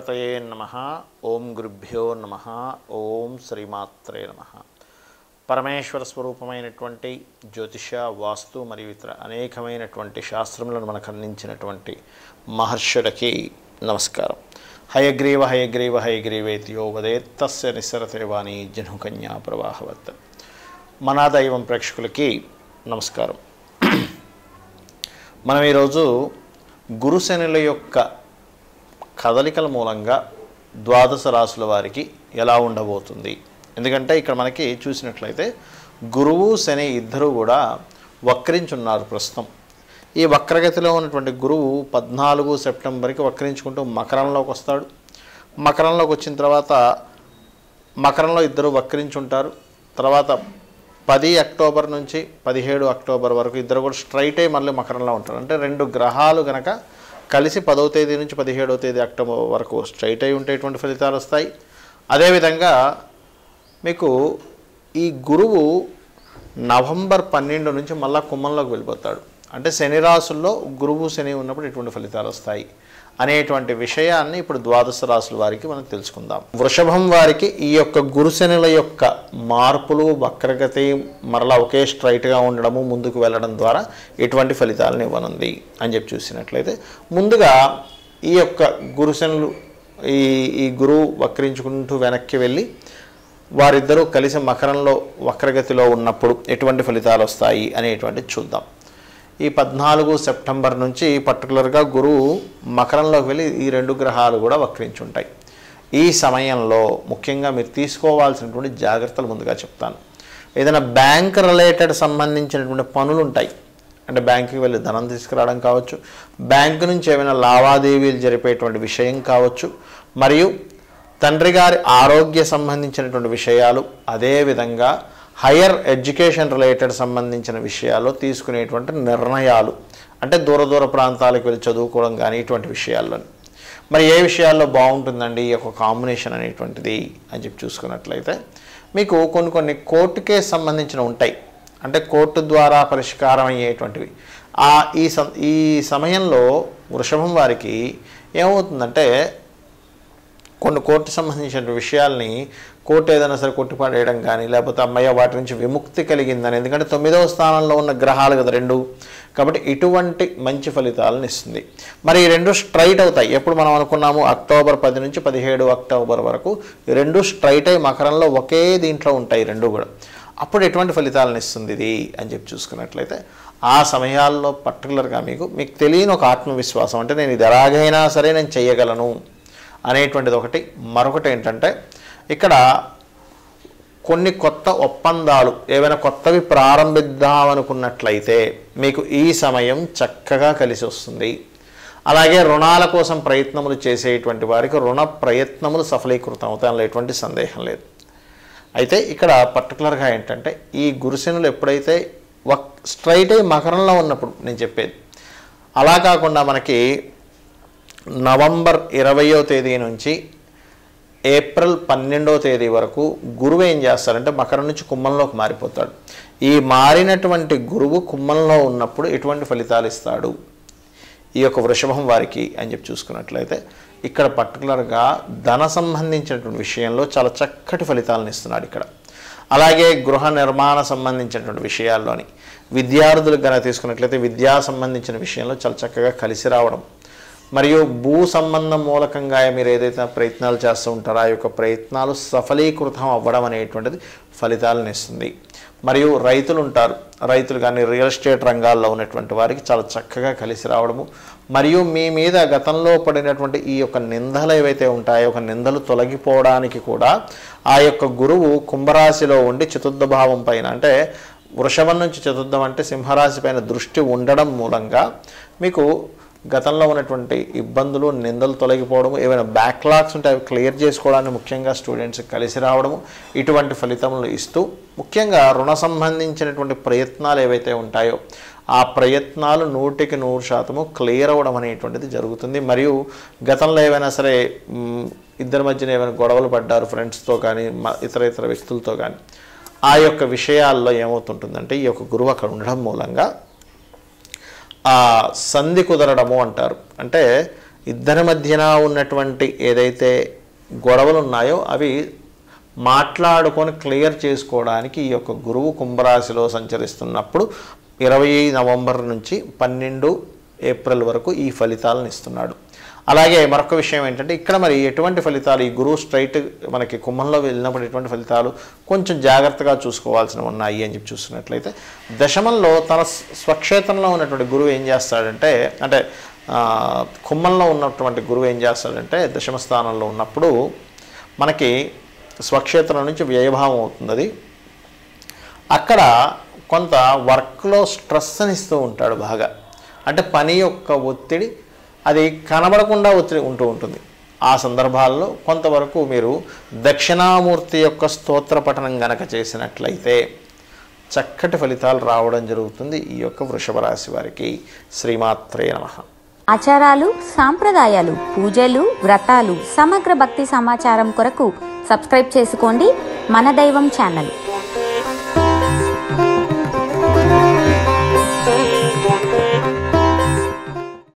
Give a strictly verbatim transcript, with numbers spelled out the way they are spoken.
గణపతయే నమః. ఓం గురుభ్యో నమః. ఓం శ్రీమాత్రే నమః. పరమేశ్వర స్వరూపమైనటువంటి జ్యోతిష, వాస్తు మరియు ఇతర అనేకమైనటువంటి శాస్త్రములను మనకు అందించినటువంటి మహర్షులకి నమస్కారం. హయగ్రీవ హయగ్రీవ హయగ్రీవేతి యో వదేత్ తస్య నిస్సరతే వాణి జనుకన్యా ప్రవాహవత్. మన దైవం ప్రేక్షకులకి నమస్కారం. మనం ఈరోజు గురుశనుల యొక్క కదలికల మూలంగా ద్వాదశ రాశుల వారికి ఎలా ఉండబోతుంది. ఎందుకంటే ఇక్కడ మనకి చూసినట్లయితే గురువు శని ఇద్దరు కూడా వక్రించున్నారు ప్రస్తుతం. ఈ వక్రగతిలో ఉన్నటువంటి గురువు పద్నాలుగు సెప్టెంబర్కి వక్రించుకుంటూ మకరంలోకి వస్తాడు. మకరంలోకి వచ్చిన తర్వాత మకరంలో ఇద్దరు వక్రించుంటారు. తర్వాత పది అక్టోబర్ నుంచి పదిహేడు అక్టోబర్ వరకు ఇద్దరు కూడా స్ట్రైట్ అయ్యి మళ్ళీ మకరంలో ఉంటారు. అంటే రెండు గ్రహాలు కనుక కలిసి పదవ తేదీ నుంచి పదిహేడవ తేదీ అక్టోబర్ వరకు స్ట్రైట్ అయి ఉండేటువంటి ఫలితాలు వస్తాయి. అదేవిధంగా మీకు ఈ గురువు నవంబర్ పన్నెండు నుంచి మళ్ళీ కుంభంలోకి వెళ్ళిపోతాడు. అంటే శని రాశుల్లో గురువు శని ఉన్నప్పుడు ఎటువంటి ఫలితాలు వస్తాయి అనేటువంటి విషయాన్ని ఇప్పుడు ద్వాదశ రాశుల వారికి మనం తెలుసుకుందాం. వృషభం వారికి ఈ యొక్క గురుశనుల యొక్క మార్పులు, వక్రగతి, మరలా ఒకే స్ట్రైట్గా ఉండడము, ముందుకు వెళ్ళడం ద్వారా ఎటువంటి ఫలితాలను ఇవ్వనుంది అని చెప్పి చూసినట్లయితే, ముందుగా ఈ యొక్క గురుశనులు ఈ ఈ గురువు వక్రించుకుంటూ వెనక్కి వెళ్ళి వారిద్దరూ కలిసి మకరంలో వక్రగతిలో ఉన్నప్పుడు ఎటువంటి ఫలితాలు వస్తాయి అనేటువంటిది చూద్దాం. ఈ పద్నాలుగు సెప్టెంబర్ నుంచి పర్టికులర్గా గురువు మకరంలోకి వెళ్ళి ఈ రెండు గ్రహాలు కూడా వక్రించుంటాయి. ఈ సమయంలో ముఖ్యంగా మీరు తీసుకోవాల్సినటువంటి జాగ్రత్తలు ముందుగా చెప్తాను. ఏదైనా బ్యాంక్ రిలేటెడ్ సంబంధించినటువంటి పనులు ఉంటాయి. అంటే బ్యాంకుకి వెళ్ళి ధనం తీసుకురావడం కావచ్చు, బ్యాంకు నుంచి ఏమైనా లావాదేవీలు జరిపేటువంటి విషయం కావచ్చు, మరియు తండ్రి గారి ఆరోగ్య సంబంధించినటువంటి విషయాలు, అదేవిధంగా హయ్యర్ ఎడ్యుకేషన్ రిలేటెడ్ సంబంధించిన విషయాల్లో తీసుకునేటువంటి నిర్ణయాలు, అంటే దూర దూర ప్రాంతాలకు వెళ్ళి చదువుకోవడం కానీ ఇటువంటి విషయాల్లో మరి ఏ విషయాల్లో బాగుంటుందండి ఈ యొక్క కాంబినేషన్ అనేటువంటిది అని చెప్పి చూసుకున్నట్లయితే, మీకు కొన్ని కొన్ని కోర్టు కేసు సంబంధించిన ఉంటాయి. అంటే కోర్టు ద్వారా పరిష్కారం అయ్యేటువంటివి. ఆ ఈ ఈ సమయంలో వృషభం వారికి ఏమవుతుందంటే కొన్ని కోర్టు సంబంధించిన విషయాల్ని కోర్టు ఏదైనా సరే కొట్టిపడేయడం కానీ, లేకపోతే అమ్మయ్య వాటి నుంచి విముక్తి కలిగిందని, ఎందుకంటే తొమ్మిదవ స్థానంలో ఉన్న గ్రహాలు కదా రెండు, కాబట్టి ఇటువంటి మంచి ఫలితాలను ఇస్తుంది. మరి ఈ రెండు స్ట్రైట్ అవుతాయి. ఎప్పుడు మనం అనుకున్నాము అక్టోబర్ పది నుంచి పదిహేడు అక్టోబర్ వరకు ఈ రెండు స్ట్రైట్ అయ్యి మకరంలో ఒకే దీంట్లో ఉంటాయి రెండు కూడా. అప్పుడు ఎటువంటి ఫలితాలను ఇస్తుంది ఇది అని చెప్పి చూసుకున్నట్లయితే, ఆ సమయాల్లో పర్టికులర్గా మీకు మీకు తెలియని ఒక ఆత్మవిశ్వాసం, అంటే నేను ఇది ఎలాగైనా సరే నేను చేయగలను అనేటువంటిది ఒకటి. మరొకటి ఏంటంటే ఇక్కడ కొన్ని కొత్త ఒప్పందాలు ఏవైనా కొత్తవి ప్రారంభిద్దామనుకున్నట్లయితే మీకు ఈ సమయం చక్కగా కలిసి వస్తుంది. అలాగే రుణాల కోసం ప్రయత్నములు చేసేటువంటి వారికి రుణ ప్రయత్నములు సఫలీకృతం అవుతాయి, అందులో ఎటువంటి సందేహం లేదు. అయితే ఇక్కడ పర్టికులర్గా ఏంటంటే ఈ గురుశనులు ఎప్పుడైతే వక్ స్ట్రైట్ అయ్యి మకరంలో ఉన్నప్పుడు నేను చెప్పేది అలా కాకుండా మనకి నవంబర్ ఇరవయో తేదీ నుంచి ఏప్రిల్ పన్నెండవ తేదీ వరకు గురువు ఏం చేస్తారంటే మకరం నుంచి కుంభంలోకి మారిపోతాడు. ఈ మారినటువంటి గురువు కుంభంలో ఉన్నప్పుడు ఎటువంటి ఫలితాలు ఇస్తాడు ఈ యొక్క వృషభం వారికి అని చెప్పి చూసుకున్నట్లయితే, ఇక్కడ పర్టికులర్గా ధన సంబంధించినటువంటి విషయంలో చాలా చక్కటి ఫలితాలను ఇస్తున్నాడు ఇక్కడ. అలాగే గృహ నిర్మాణ సంబంధించినటువంటి విషయాల్లోని విద్యార్థులకు కనుక తీసుకున్నట్లయితే విద్యా సంబంధించిన విషయంలో చాలా చక్కగా కలిసి రావడం, మరియు భూ సంబంధం మూలకంగా మీరు ఏదైతే ప్రయత్నాలు చేస్తూ ఉంటారో ఆ యొక్క ప్రయత్నాలు సఫలీకృతం అవ్వడం అనేటువంటిది ఫలితాలను ఇస్తుంది. మరియు రైతులు ఉంటారు, రైతులు కానీ రియల్ ఎస్టేట్ రంగాల్లో ఉన్నటువంటి వారికి చాలా చక్కగా కలిసి రావడము, మరియు మీ మీద గతంలో పడినటువంటి ఈ యొక్క నిందలు ఏవైతే ఉంటాయో ఒక నిందలు తొలగిపోవడానికి కూడా ఆ యొక్క గురువు కుంభరాశిలో ఉండి చతుర్థ భావం పైన, అంటే వృషభం నుంచి చతుర్థం అంటే సింహరాశి పైన దృష్టి ఉండడం మూలంగా మీకు గతంలో ఉన్నటువంటి ఇబ్బందులు, నిందలు తొలగిపోవడము, ఏవైనా బ్యాక్లాగ్స్ ఉంటే అవి క్లియర్ చేసుకోవడానికి ముఖ్యంగా స్టూడెంట్స్కి కలిసి రావడము, ఇటువంటి ఫలితములు ఇస్తూ ముఖ్యంగా రుణ సంబంధించినటువంటి ప్రయత్నాలు ఏవైతే ఉంటాయో ఆ ప్రయత్నాలు నూటికి నూరు శాతము క్లియర్ అవ్వడం అనేటువంటిది జరుగుతుంది. మరియు గతంలో ఏవైనా సరే ఇద్దరి మధ్యన ఏమైనా గొడవలు పడ్డారు ఫ్రెండ్స్తో కానీ ఇతర ఇతర వ్యక్తులతో కానీ, ఆ యొక్క విషయాల్లో ఏమవుతుంటుందంటే ఈ యొక్క గురువు అక్కడ ఉండడం మూలంగా ఆ సంధి కుదరడము అంటారు. అంటే ఇద్దరి మధ్యన ఉన్నటువంటి ఏదైతే గొడవలు ఉన్నాయో అవి మాట్లాడుకొని క్లియర్ చేసుకోవడానికి ఈ యొక్క గురువు కుంభరాశిలో సంచరిస్తున్నప్పుడు ఇరవై నవంబర్ నుంచి పన్నెండు ఏప్రిల్ వరకు ఈ ఫలితాలను ఇస్తున్నాడు. అలాగే మరొక విషయం ఏంటంటే ఇక్కడ మరి ఎటువంటి ఫలితాలు ఈ గురువు స్ట్రైట్ మనకి కుంభంలో వెళ్ళినప్పుడు ఎటువంటి ఫలితాలు కొంచెం జాగ్రత్తగా చూసుకోవాల్సినవి ఉన్నాయి అని చెప్పి చూస్తున్నట్లయితే, దశమంలో తన స్వక్షేత్రంలో ఉన్నటువంటి గురువు ఏం చేస్తాడంటే, అంటే కుంభంలో ఉన్నటువంటి గురువు ఏం చేస్తాడంటే దశమ స్థానంలో ఉన్నప్పుడు మనకి స్వక్షేత్రం నుంచి వ్యయభావం అవుతుంది. అది అక్కడ కొంత వర్క్లో స్ట్రెస్ని ఇస్తూ ఉంటాడు బాగా, అంటే పని యొక్క ఒత్తిడి అది కనబడకుండా ఒత్తిడి ఉంటూ ఉంటుంది. ఆ సందర్భాల్లో కొంతవరకు మీరు దక్షిణామూర్తి యొక్క స్తోత్ర పఠనం గనక చేసినట్లయితే చక్కటి ఫలితాలు రావడం జరుగుతుంది ఈ యొక్క వృషభ రాశి వారికి. శ్రీమాత్రే నమః. ఆచారాలు, సాంప్రదాయాలు, పూజలు, వ్రతాలు, సమగ్ర భక్తి సమాచారం కొరకు సబ్స్క్రైబ్ చేసుకోండి మన దైవం ఛానల్.